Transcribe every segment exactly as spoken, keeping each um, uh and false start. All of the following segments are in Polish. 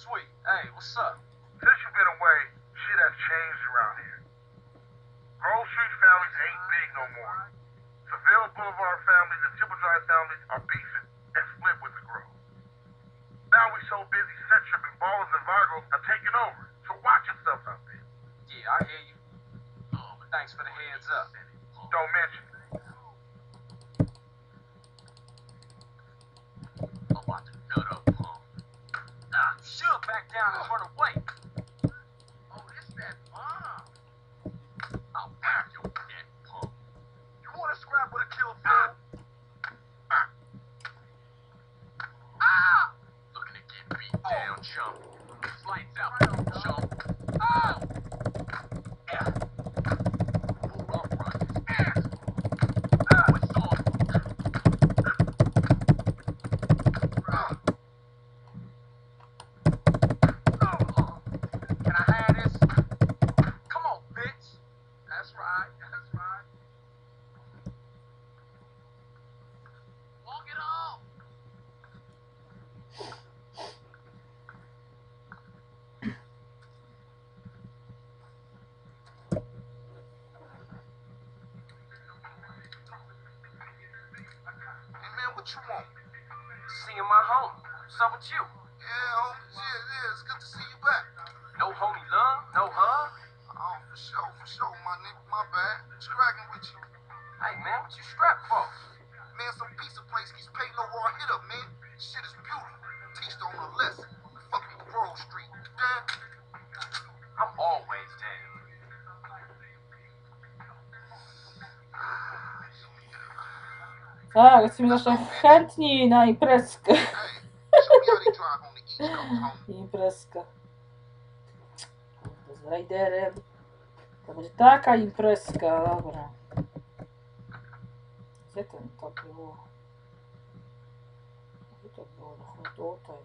Sweet. Hey, what's up? Since you've been away, shit has changed around here. Grove Street families ain't big no more. Seville Boulevard families and Triple Drive families are beefing and split with the Grove. Now we so busy, Centrum and Ballers and Vagos have taken over. So watch yourself out there. Yeah, I hear you. Oh, but thanks for the heads up. Don't mention it. I'm about to nut up, punk. Nah, you should back down and run away. Oh, this that bomb. I'll whack your neck, punk. You wanna scrap with a kill fool? Ah. Ah! Looking to get beat down, chump. Lights out, chump. Oh! Yeah. Hold up, run his ass. Ah, what's on? Can I have this? Come on, bitch. That's right, that's right. Walk it off. Hey man, what you want? Seeing my home. What's up with you? Yeah, homie, yeah, yeah, it's good to see you back. No homie love? No hug? Oh, for sure, for sure, my nigga, my bad. What's cracking with you? Hey, man, what you strapped for? Man, some pizza place keeps paying no raw hit up, man. Shit is beautiful. Teach them a lesson. Fuck with Grove Street. Damn. I'm always down. Tak, jesteśmy zawsze chętni na imprezkę. Hey, show me how they drive on the East Coast, homie. Imprezka. Z Raiderem. To będzie taka imprezka, dobra. Gdzie ten to było? Gdzie to było? No tutaj.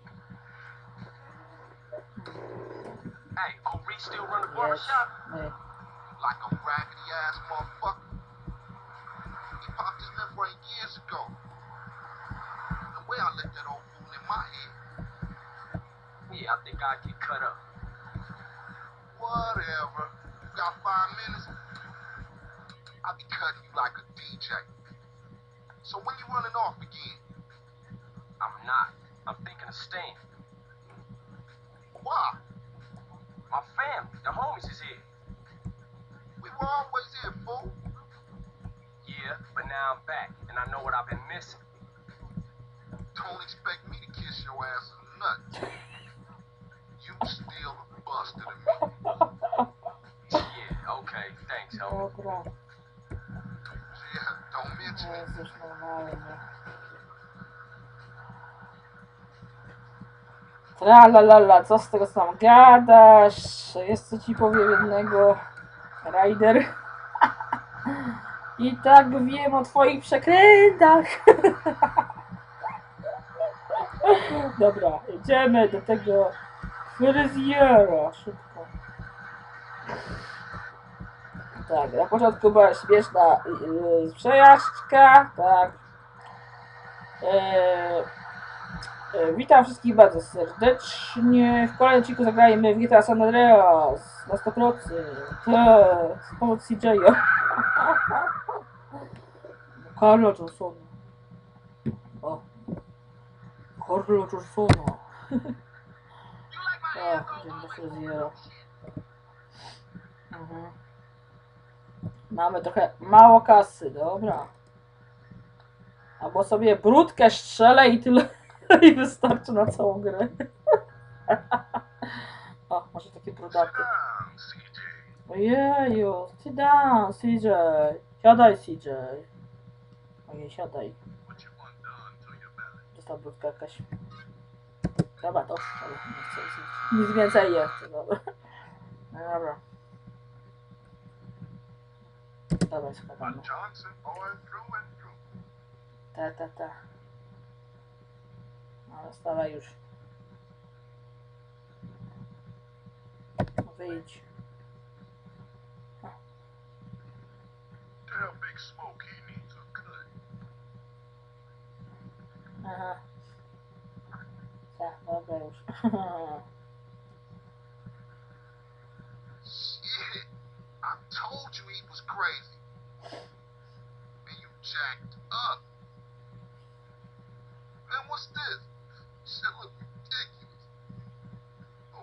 Hey, O'Ree still run the barbershop? Nie. Like a raggedy ass motherfucker. He popped his left right years ago. The way I let that old fool in my head. Yeah, I think I'd get cut up. Whatever. You got five minutes? I'll be cutting you like a D J. So when you running off again? I'm not. I'm thinking of staying. Why? My family, the homies is here. We were always here, fool. Yeah, but now I'm back, and I know what I've been missing. Don't expect me to kiss your ass or nothing. You still a buster to me. Yeah, okay, thanks, homie. Dobra. Yeah, don't mention it. Jezus, normalnie. Tralalala, co z tego sam gadasz? Jest co ci powiem jednego. Rider. I tak wiem o twoich przekrętach. Dobra, idziemy do tego fryzjera. Szybko. Tak, na początku była śmieszna yy, przejażdżka. Tak. Yy, yy, witam wszystkich bardzo serdecznie. W kolejnym odcinku zagrajmy w G T A San Andreas na sto procent. Tak, z pomocą C J a. Carla Johnsona. O. Carla Johnsona. Tak, idziemy do fryzjera. Mhm. Mamy trochę mało kasy, dobra. Albo sobie brudkę strzelę i tyle i wystarczy na całą grę. O, może takie brudaty. Ojeju, sit down, C J. Siadaj, C J. Ojej, siadaj. Została brudka jakaś. Dobra, to strzelę. Nie chcę, nic więcej nie chcę, dobra. No dobra. Dobra, składamy. Ta, ta, ta. No, stawaj już. Wyjdź. Aha. Tak, dobra już.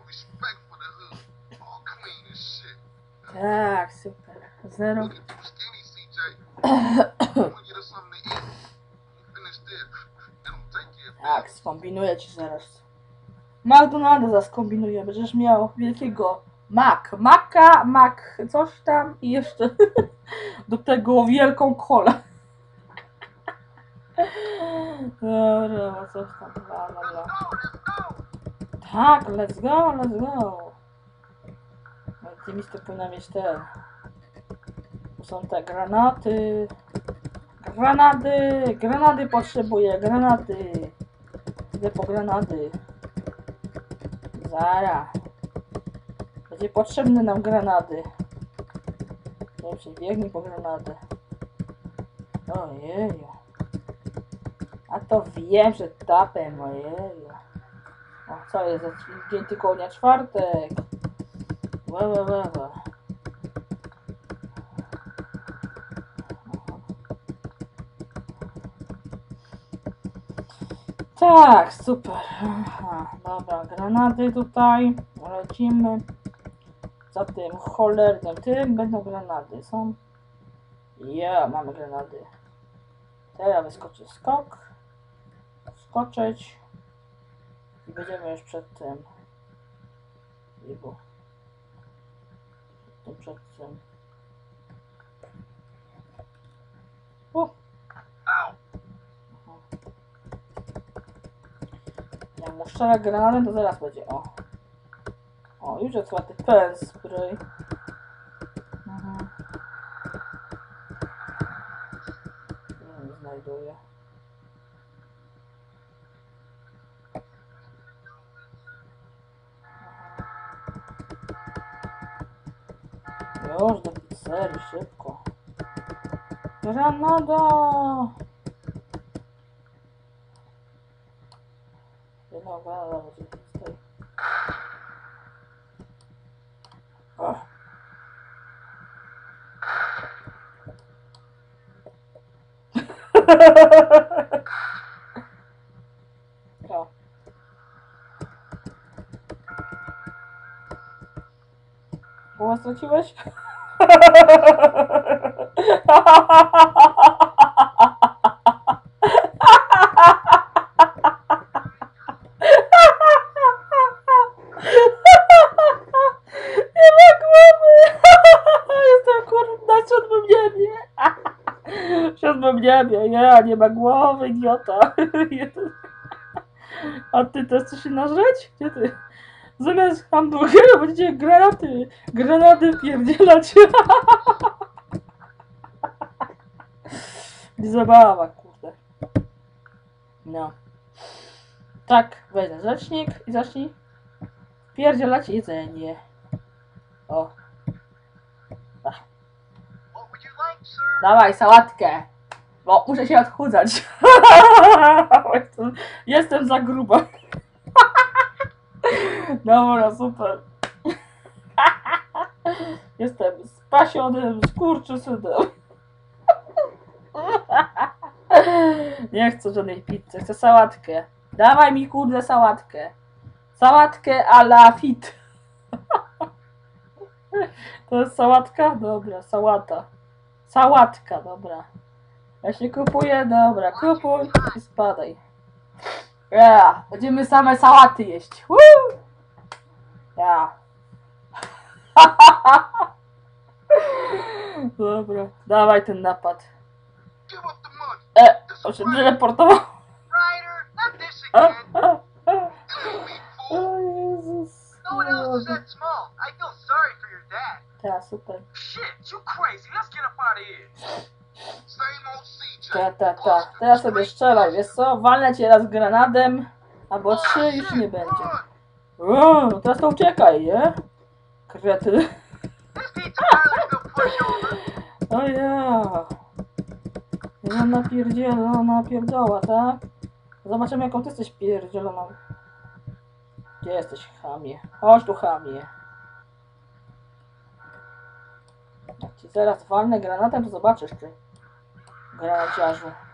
respect for the hood. All clean as shit. Tak, super. Zero. Look at you skinny, C J. I'm gonna get us something to eat. You finish this. Then I'm take care of Tak, skombinuję ci zaraz. McDonalda zaraz kombinuję, będziesz miał wielkiego Mac. Maca, Mac, coś tam i jeszcze do tego wielką kolę. Dobra, no coś tam, bla, bla, bla. Tak, let's go, let's go. Optymista powinna mieć te. Tu są te granaty. Granady, granady potrzebuję, granady. Idę po granady. Zara. Będzie potrzebne nam granady. Nie przebiegnij po granady. Ojeju. A to wiem, że tapem, ojeju. O, co jest za dzień tygodnia? Czwartek. Łe, łe, łe, łe. Tak, super. Aha, dobra, granaty tutaj. Lecimy. Za tym cholernym tym będą granady. Są. Ja, mamy granady. Teraz wyskoczy skok. Skoczyć. I będziemy już przed tym. Ibu. Przed tym, przed tym. U. Jak mu strzela granatem, to zaraz będzie. O. O, już jest ładny pen spray. Mhm. Nie, nie znajduję. Już do pizzerii, szybko. Granada! Jedna granada będzie stoi. Oh. Co? Głos straciłeś? Nie ma głowy! Jestem kurwa na siódmym niebie! W siódmym niebie, ja, nie ma głowy, idiota! A ty też chcesz się nażreć? Gdzie ty? Zamiast hamburgera będziecie granaty, granady pierdzielać. Nie zabawa, kurde. No. Tak, weź rzecznik i zacznij pierdzielać jedzenie. O. Ach. Dawaj, sałatkę. Bo muszę się odchudzać. jestem, jestem za gruba. Dobra, super. Jestem spasionym skurczysynem. Nie chcę żadnej pizzy, chcę sałatkę. Dawaj mi kurde sałatkę. Sałatkę a la fit. To jest sałatka? Dobra, sałata. Sałatka, dobra. Ja się kupuję, dobra, kupuj i spadaj. Ja, będziemy same sałaty jeść. Woo! Ja. Dobra, dawaj ten napad. E, on się teleportował. O Jezus. Ja, super. Ta, ta, ta. Teraz sobie strzelaj, wiesz co? Walnę cię raz granadem, albo trzy już nie będzie. O, no teraz to uciekaj, nie? Krety. O ja. Ja napierdzielona pierdoła, tak? Zobaczymy jaką ty jesteś pierdzieloną. Gdzie jesteś, chamie? Chodź tu, chamie. Jak ci zaraz walnę granatem, to zobaczysz ty. Granaciarzu.